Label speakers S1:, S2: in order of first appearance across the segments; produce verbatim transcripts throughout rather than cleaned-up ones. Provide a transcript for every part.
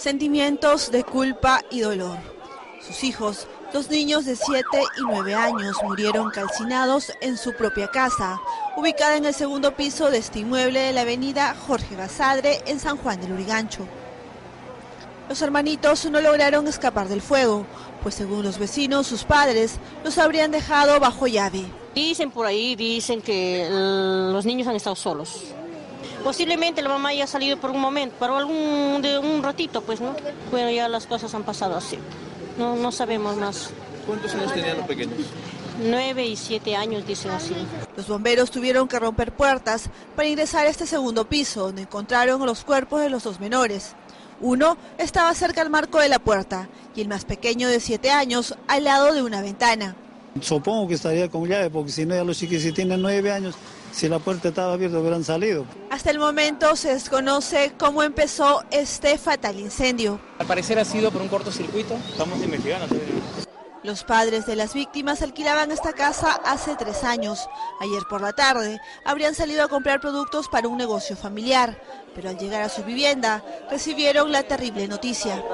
S1: Sentimientos de culpa y dolor. Sus hijos, dos niños de siete y nueve años, murieron calcinados en su propia casa, ubicada en el segundo piso de este inmueble de la avenida Jorge Basadre, en San Juan del Lurigancho. Los hermanitos no lograron escapar del fuego, pues según los vecinos, sus padres los habrían dejado bajo llave.
S2: Dicen por ahí, dicen que los niños han estado solos. Posiblemente la mamá haya salido por un momento, por algún de un ratito, pues, ¿no? Bueno, ya las cosas han pasado así. No, no sabemos más.
S3: ¿Cuántos años tenían los pequeños?
S2: Nueve y siete años, dicen así.
S1: Los bomberos tuvieron que romper puertas para ingresar a este segundo piso, donde encontraron los cuerpos de los dos menores. Uno estaba cerca al marco de la puerta y el más pequeño, de siete años, al lado de una ventana.
S4: Supongo que estaría con llave, porque si no, ya los chiquis, si tienen nueve años, si la puerta estaba abierta, hubieran salido.
S1: Hasta el momento se desconoce cómo empezó este fatal incendio.
S5: Al parecer ha sido por un cortocircuito. Estamos investigando.
S1: Los padres de las víctimas alquilaban esta casa hace tres años. Ayer por la tarde habrían salido a comprar productos para un negocio familiar, pero al llegar a su vivienda recibieron la terrible noticia.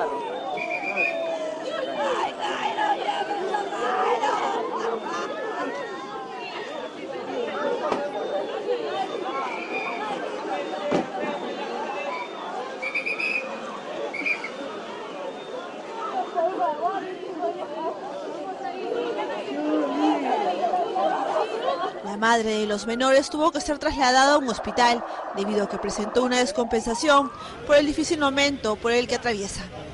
S1: La madre de los menores tuvo que ser trasladada a un hospital debido a que presentó una descompensación por el difícil momento por el que atraviesa.